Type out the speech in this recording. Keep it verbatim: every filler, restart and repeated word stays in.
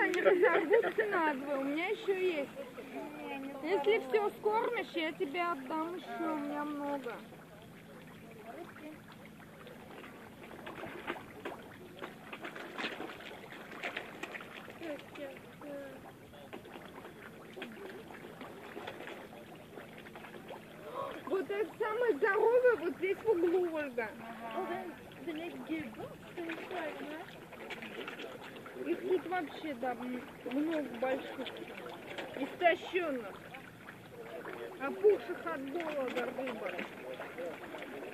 они разорвутся надвое, у меня еще есть. Если все скормишь, я тебе отдам еще, у меня много. Вот это самое здоровое вот здесь в углу, Ольга. Их тут вообще, да, много больших, истощенных, опухших от голода рыбок.